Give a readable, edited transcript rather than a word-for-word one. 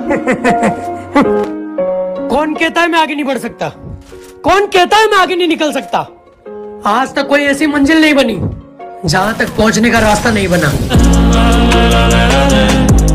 कौन कहता है मैं आगे नहीं बढ़ सकता? कौन कहता है मैं आगे नहीं निकल सकता? आज तक कोई ऐसी मंजिल नहीं बनी जहां तक पहुंचने का रास्ता नहीं बना।